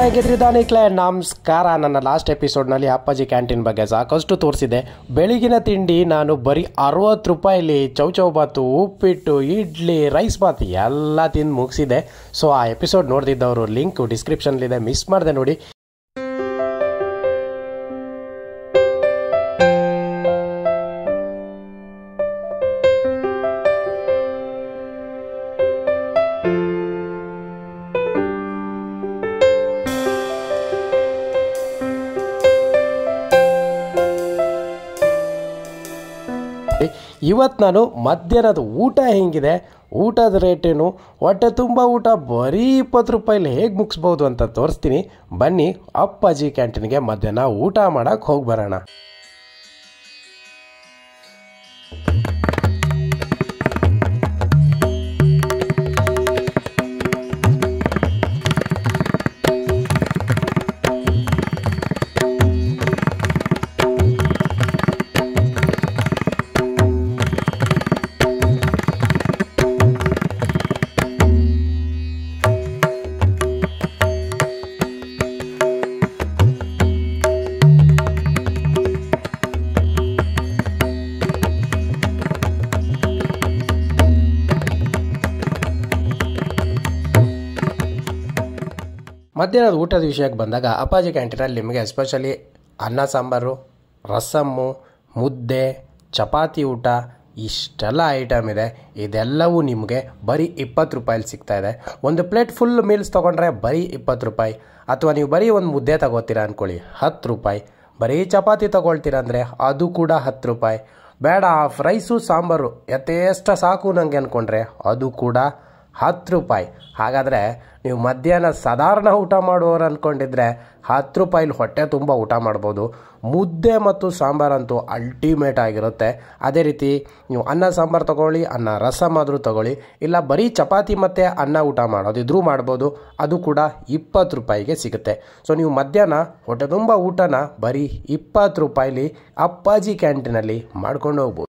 ಹೇಗಿದ್ರಿ ದಾನಿಕ್ಲೆ ನಮಸ್ಕಾರ. ನನ್ನ ಲಾಸ್ಟ್ ಎಪಿಸೋಡ್ನಲ್ಲಿ ಅಪ್ಪಾಜಿ ಕ್ಯಾಂಟೀನ್ ಬಗ್ಗೆ ಸಾಕಷ್ಟು ತೋರಿಸಿದೆ. ಬೆಳಗಿನ ತಿಂಡಿ ನಾನು ಬರೀ 60 ರೂಪಾಯಿಲಿ ಚೌಚೌಬಾತು, ಉಪ್ಪಿಟ್ಟು, ಇಡ್ಲಿ, ರೈಸ್ ಬಾತ್ ಎಲ್ಲ ತಿಂದು ಮುಗಿಸಿದೆ. ಸೊ ಆ ಎಪಿಸೋಡ್ ನೋಡ್ದಿದ್ದವರು ಲಿಂಕ್ ಡಿಸ್ಕ್ರಿಪ್ಷನ್ಲಿದೆ, ಮಿಸ್ ಮಾಡಿದೆ ನೋಡಿ. ಇವತ್ತು ನಾನು ಮಧ್ಯಾಹ್ನದ ಊಟ ಹೆಂಗಿದೆ, ಊಟದ ರೇಟೇನು, ಹೊಟ್ಟೆ ತುಂಬ ಊಟ ಬರೀ 20 ರೂಪಾಯಿಲಿ ಹೇಗೆ ಮುಗಿಸ್ಬೋದು ಅಂತ ತೋರಿಸ್ತೀನಿ. ಬನ್ನಿ ಅಪ್ಪಾಜಿ ಕ್ಯಾಂಟೀನ್ಗೆ ಮಧ್ಯಾಹ್ನ ಊಟ ಮಾಡೋಕ್ಕೆ ಹೋಗಿ ಬರೋಣ. ಮಧ್ಯಾಹ್ನದ ಊಟದ ವಿಷಯಕ್ಕೆ ಬಂದಾಗ ಅಪ್ಪಾಜಿ ಕ್ಯಾಂಟೀನಲ್ಲಿ ನಿಮಗೆ ಎಸ್ಪೆಷಲಿ ಅನ್ನ ಸಾಂಬಾರು, ರಸಮ್ಮು, ಮುದ್ದೆ, ಚಪಾತಿ ಊಟ ಇಷ್ಟೆಲ್ಲ ಐಟಮ್ ಇದೆ. ಇದೆಲ್ಲವೂ ನಿಮಗೆ ಬರೀ 20 ರೂಪಾಯಲ್ಲಿ ಸಿಗ್ತಾಯಿದೆ. ಒಂದು ಪ್ಲೇಟ್ ಫುಲ್ ಮೀಲ್ಸ್ ತೊಗೊಂಡ್ರೆ ಬರೀ 20 ರೂಪಾಯಿ. ಅಥವಾ ನೀವು ಬರೀ ಒಂದು ಮುದ್ದೆ ತಗೋತೀರಾ ಅಂದ್ಕೊಳ್ಳಿ 10 ರೂಪಾಯಿ. ಬರೀ ಚಪಾತಿ ತೊಗೊಳ್ತೀರಾ ಅಂದರೆ ಅದು ಕೂಡ 10 ರೂಪಾಯಿ. ಬೇಡ ಹಾಫ್ ರೈಸು ಸಾಂಬಾರು ಯಥೇಷ್ಟ ಸಾಕು ನನಗೆ ಅಂದ್ಕೊಂಡ್ರೆ ಅದು ಕೂಡ 10 ರೂಪಾಯಿ. ಹಾಗಾದರೆ ನೀವು ಮಧ್ಯಾಹ್ನ ಸಾಧಾರಣ ಊಟ ಮಾಡುವವರು ಅಂದ್ಕೊಂಡಿದ್ರೆ 10 ರೂಪಾಯಿಲಿ ಹೊಟ್ಟೆ ತುಂಬ ಊಟ ಮಾಡ್ಬೋದು. ಮುದ್ದೆ ಮತ್ತು ಸಾಂಬಾರಂತೂ ಅಲ್ಟಿಮೇಟ್ ಆಗಿರುತ್ತೆ. ಅದೇ ರೀತಿ ನೀವು ಅನ್ನ ಸಾಂಬಾರು ತೊಗೊಳ್ಳಿ, ಅನ್ನ ರಸಮ್ ಆದರೂ ತೊಗೊಳ್ಳಿ, ಇಲ್ಲ ಬರೀ ಚಪಾತಿ ಮತ್ತು ಅನ್ನ ಊಟ ಮಾಡೋದಿದ್ರೂ ಮಾಡ್ಬೋದು. ಅದು ಕೂಡ 20 ರೂಪಾಯಿಗೆ ಸಿಗುತ್ತೆ. ಸೊ ನೀವು ಮಧ್ಯಾಹ್ನ ಹೊಟ್ಟೆ ತುಂಬ ಊಟನ ಬರೀ 20 ರೂಪಾಯಿಲಿ ಅಪ್ಪಾಜಿ ಕ್ಯಾಂಟೀನಲ್ಲಿ ಮಾಡ್ಕೊಂಡು ಹೋಗ್ಬೋದು.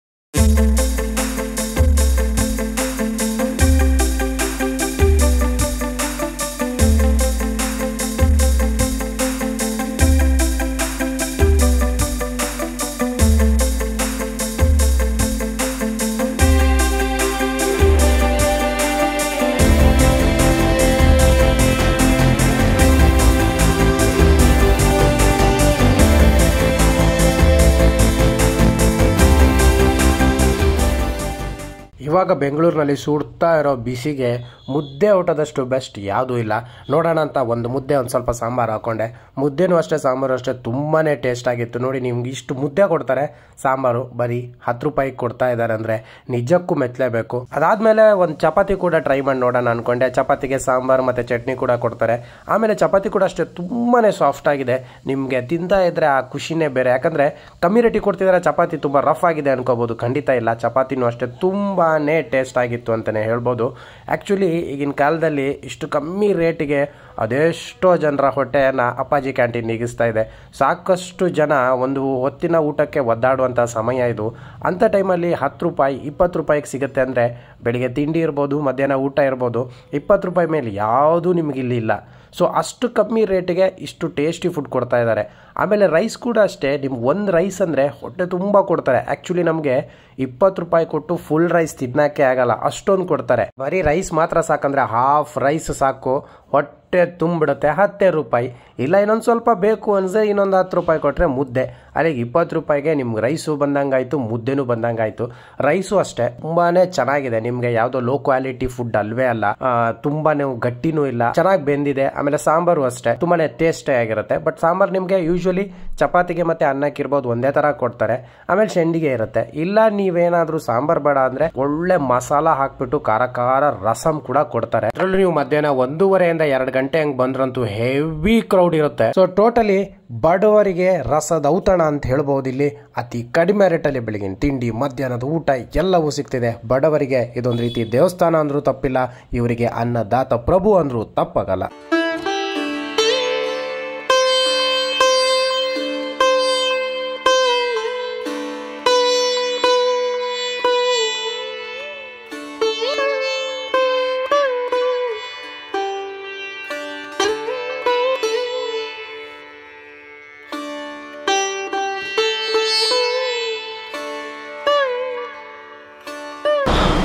ಇವಾಗ ಬೆಂಗಳೂರಿನಲ್ಲಿ ಸುಡ್ತಾ ಇರೋ ಬಿಸಿಗೆ ಮುದ್ದೆ ಊಟದಷ್ಟು ಬೆಸ್ಟ್ ಯಾವುದೂ ಇಲ್ಲ. ನೋಡೋಣ ಅಂತ ಒಂದು ಮುದ್ದೆ ಒಂದು ಸ್ವಲ್ಪ ಸಾಂಬಾರು ಹಾಕ್ಕೊಂಡೆ. ಮುದ್ದೆನೂ ಅಷ್ಟೇ ಸಾಂಬಾರು ಅಷ್ಟೇ ತುಂಬಾ ಟೇಸ್ಟ್ ಆಗಿತ್ತು. ನೋಡಿ ನಿಮ್ಗೆ ಇಷ್ಟು ಮುದ್ದೆ ಕೊಡ್ತಾರೆ, ಸಾಂಬಾರು ಬರೀ 10 ರೂಪಾಯಿಗೆ ಕೊಡ್ತಾ ಇದ್ದಾರೆ ಅಂದರೆ ನಿಜಕ್ಕೂ ಮೆಚ್ಚಲೇಬೇಕು. ಅದಾದಮೇಲೆ ಒಂದು ಚಪಾತಿ ಕೂಡ ಟ್ರೈ ಮಾಡಿ ನೋಡೋಣ ಅಂದ್ಕೊಂಡೆ. ಚಪಾತಿಗೆ ಸಾಂಬಾರು ಮತ್ತು ಚಟ್ನಿ ಕೂಡ ಕೊಡ್ತಾರೆ. ಆಮೇಲೆ ಚಪಾತಿ ಕೂಡ ಅಷ್ಟೇ ತುಂಬಾ ಸಾಫ್ಟ್ ಆಗಿದೆ. ನಿಮಗೆ ತಿಂತಾ ಇದ್ದರೆ ಆ ಖುಷಿನೇ ಬೇರೆ. ಯಾಕಂದರೆ ಕಮ್ಮಿ ರೇಟಿಗೆ ಕೊಡ್ತಿದ್ದಾರೆ, ಚಪಾತಿ ತುಂಬ ರಫ್ ಆಗಿದೆ ಅನ್ಕೋಬೋದು. ಖಂಡಿತ ಇಲ್ಲ, ಚಪಾತಿನೂ ಅಷ್ಟೇ ತುಂಬಾ ಟೇಸ್ಟ್ ಆಗಿತ್ತು ಅಂತಲೇ ಹೇಳ್ಬೋದು. ಆ್ಯಕ್ಚುಲಿ ಈಗಿನ ಕಾಲದಲ್ಲಿ ಇಷ್ಟು ಕಮ್ಮಿ ರೇಟಿಗೆ ಅದೆಷ್ಟೋ ಜನರ ಹೊಟ್ಟೆಯನ್ನು ಅಪ್ಪಾಜಿ ಕ್ಯಾಂಟೀನ್ ನೀಗಿಸ್ತಾ ಇದೆ. ಸಾಕಷ್ಟು ಜನ ಒಂದು ಹೊತ್ತಿನ ಊಟಕ್ಕೆ ಒದ್ದಾಡುವಂಥ ಸಮಯ ಇದು. ಅಂಥ ಟೈಮಲ್ಲಿ 10 ರೂಪಾಯಿ 20 ರೂಪಾಯಿಗೆ ಸಿಗುತ್ತೆ ಅಂದರೆ ಬೆಳಿಗ್ಗೆ ತಿಂಡಿ ಇರ್ಬೋದು, ಮಧ್ಯಾಹ್ನ ಊಟ ಇರ್ಬೋದು, 20 ರೂಪಾಯಿ ಮೇಲೆ ಯಾವುದೂ ನಿಮಗಿಲ್ಲಿ ಇಲ್ಲ. ಸೊ ಅಷ್ಟು ಕಮ್ಮಿ ರೇಟಿಗೆ ಇಷ್ಟು ಟೇಸ್ಟಿ ಫುಡ್ ಕೊಡ್ತಾ ಇದ್ದಾರೆ. ಆಮೇಲೆ ರೈಸ್ ಕೂಡ ಅಷ್ಟೇ, ನಿಮ್ಗೆ ಒಂದು ರೈಸ್ ಅಂದರೆ ಹೊಟ್ಟೆ ತುಂಬ ಕೊಡ್ತಾರೆ. ಆ್ಯಕ್ಚುಲಿ ನಮಗೆ 20 ರೂಪಾಯಿ ಕೊಟ್ಟು ಫುಲ್ ರೈಸ್ ತಿನ್ನೋಕ್ಕೆ ಆಗಲ್ಲ, ಅಷ್ಟೊಂದು ಕೊಡ್ತಾರೆ. ಬರೀ ರೈಸ್ ಮಾತ್ರ ಸಾಕಂದರೆ ಹಾಫ್ ರೈಸ್ ಸಾಕು, ಹೊಟ್ಟೆ ತುಂಬಿಡುತ್ತೆ. 10 ರೂಪಾಯಿ. ಇಲ್ಲ ಇನ್ನೊಂದು ಸ್ವಲ್ಪ ಬೇಕು ಅನ್ಸೆ ಇನ್ನೊಂದು 10 ರೂಪಾಯಿ ಕೊಟ್ಟರೆ ಮುದ್ದೆ. ಅಲ್ಲಿಗೆ 20 ರೂಪಾಯಿಗೆ ನಿಮ್ಗೆ ರೈಸು ಬಂದಂಗಾಯಿತು, ಮುದ್ದೆನೂ ಬಂದಂಗಾಯಿತು. ರೈಸು ಅಷ್ಟೇ ತುಂಬಾ ಚೆನ್ನಾಗಿದೆ. ನಿಮಗೆ ಯಾವುದೋ ಲೋ ಕ್ವಾಲಿಟಿ ಫುಡ್ ಅಲ್ವೇ ಅಲ್ಲ, ತುಂಬಾ ಗಟ್ಟಿನೂ ಇಲ್ಲ, ಚೆನ್ನಾಗಿ ಬೆಂದಿದೆ. ಆಮೇಲೆ ಸಾಂಬಾರು ಅಷ್ಟೇ ತುಂಬಾ ಟೇಸ್ಟೇ ಆಗಿರುತ್ತೆ. ಬಟ್ ಸಾಂಬಾರು ನಿಮಗೆ ಯೂಶ್ವಲಿ ಚಪಾತಿಗೆ ಮತ್ತು ಅನ್ನಕ್ಕೆ ಇರ್ಬೋದು ಒಂದೇ ಥರ ಕೊಡ್ತಾರೆ. ಆಮೇಲೆ ಶೆಂಡಿಗೆ ಇರುತ್ತೆ. ಇಲ್ಲ ನೀವೇನಾದರೂ ಸಾಂಬಾರು ಬೇಡ ಅಂದರೆ ಒಳ್ಳೆ ಮಸಾಲ ಹಾಕ್ಬಿಟ್ಟು ಖಾರ ಖಾರ ರಸಮ್ ಕೂಡ ಕೊಡ್ತಾರೆ. ಅದರಲ್ಲೂ ನೀವು ಮಧ್ಯಾಹ್ನ 1:30 ಇಂದ 2 ಗಂಟೆ ಹಂಗೆ ಬಂದ್ರಂತೂ ಹೆವಿ ಕ್ರೌಡ್ ಇರುತ್ತೆ. ಸೊ ಟೋಟಲಿ ಬಡವರಿಗೆ ರಸದ ಔತಣ ಅಂತ ಹೇಳ್ಬೋದು. ಇಲ್ಲಿ ಅತಿ ಕಡಿಮೆ ರೇಟಲ್ಲಿ ಬೆಳಗಿನ ತಿಂಡಿ, ಮಧ್ಯಾಹ್ನದ ಊಟ ಎಲ್ಲವೂ ಸಿಗ್ತಿದೆ. ಬಡವರಿಗೆ ಇದೊಂದು ರೀತಿ ದೇವಸ್ಥಾನ ಅಂದ್ರೂ ತಪ್ಪಿಲ್ಲ, ಇವರಿಗೆ ಅನ್ನದಾತ ಪ್ರಭು ಅಂದ್ರೂ ತಪ್ಪಾಗಲ್ಲ.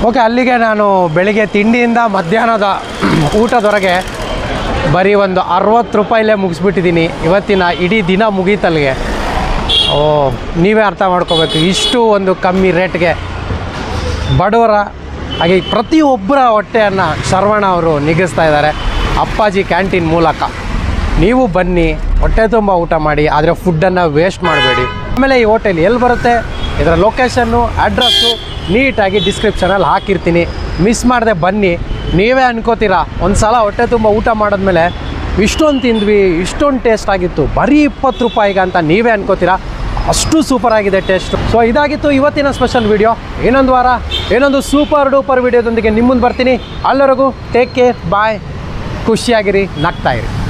ಓಕೆ, ಅಲ್ಲಿಗೆ ನಾನು ಬೆಳಿಗ್ಗೆ ತಿಂಡಿಯಿಂದ ಮಧ್ಯಾಹ್ನದ ಊಟದವರೆಗೆ ಬರೀ ಒಂದು 60 ರೂಪಾಯಿಲೇ ಮುಗಿಸ್ಬಿಟ್ಟಿದ್ದೀನಿ. ಇವತ್ತಿನ ಇಡೀ ದಿನ ಮುಗೀತಲ್ಲಿಗೆ. ನೀವೇ ಅರ್ಥ ಮಾಡ್ಕೋಬೇಕು, ಇಷ್ಟು ಒಂದು ಕಮ್ಮಿ ರೇಟ್ಗೆ ಬಡವರ ಹಾಗೆ ಪ್ರತಿಯೊಬ್ಬರ ಹೊಟ್ಟೆಯನ್ನು ಶರವಣ ಅವರು ನಿಗಿಸ್ತಾ ಇದ್ದಾರೆ ಅಪ್ಪಾಜಿ ಕ್ಯಾಂಟೀನ್ ಮೂಲಕ. ನೀವು ಬನ್ನಿ, ಹೊಟ್ಟೆ ತುಂಬ ಊಟ ಮಾಡಿ, ಆದರೆ ಫುಡ್ಡನ್ನು ವೇಸ್ಟ್ ಮಾಡಬೇಡಿ. ಆಮೇಲೆ ಈ ಹೋಟೆಲ್ ಎಲ್ಲಿ ಬರುತ್ತೆ, ಇದರ ಲೊಕೇಶನ್ನು, ಅಡ್ರೆಸ್ಸು ನೀಟಾಗಿ ಡಿಸ್ಕ್ರಿಪ್ಷನಲ್ಲಿ ಹಾಕಿರ್ತೀನಿ. ಮಿಸ್ ಮಾಡದೆ ಬನ್ನಿ. ನೀವೇ ಅನ್ಕೋತೀರಾ ಒಂದು ಸಲ ಹೊಟ್ಟೆ ತುಂಬ ಊಟ ಮಾಡಿದ್ಮೇಲೆ ಇಷ್ಟೊಂದು ತಿಂದ್ವಿ, ಇಷ್ಟೊಂದು ಟೇಸ್ಟ್ ಆಗಿತ್ತು ಬರೀ 20 ರೂಪಾಯಿಗೆ ಅಂತ ನೀವೇ ಅನ್ಕೋತೀರಾ. ಅಷ್ಟು ಸೂಪರಾಗಿದೆ ಟೇಸ್ಟು. ಸೊ ಇದಾಗಿತ್ತು ಇವತ್ತಿನ ಸ್ಪೆಷಲ್ ವಿಡಿಯೋ. ಇನ್ನೊಂದು ವಾರ ಏನೊಂದು ಸೂಪರ್ ಡೂಪರ್ ವಿಡಿಯೋದೊಂದಿಗೆ ನಿಮ್ಮ ಮುಂದೆ ಬರ್ತೀನಿ. ಅಲ್ಲಿವರೆಗೂ ಟೇಕ್ ಕೇರ್, ಬಾಯ್, ಖುಷಿಯಾಗಿರಿ, ನಗ್ತಾಯಿರಿ.